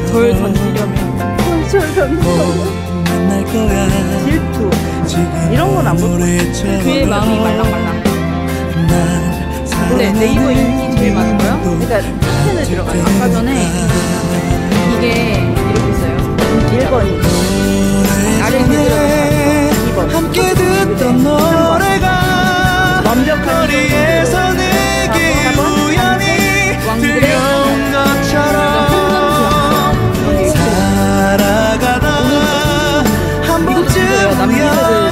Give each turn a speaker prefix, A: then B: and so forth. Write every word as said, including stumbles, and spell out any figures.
A: 덜 던지려면
B: 덜 던지려면 질투 이런 건 안 보고
A: 그의 마음이 말랑말랑. 근데 네이버 인기 제일 많은 거요?
B: 그러니까 펜을 들어가요.
A: 아까 전에 이게 이렇게 있어요.
B: 일 번이
A: 아래 들어가요.
B: 이 번
C: 함께 듣던 노래가
B: 완벽한
C: 거리에서 내게 우연히 들려온 것처럼 살아가다 한 번쯤 우연